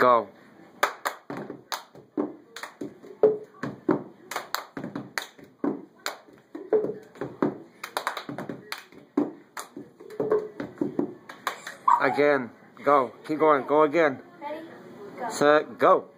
Go. Again. Go. Keep going. Go again. Ready? Go. Set. Go.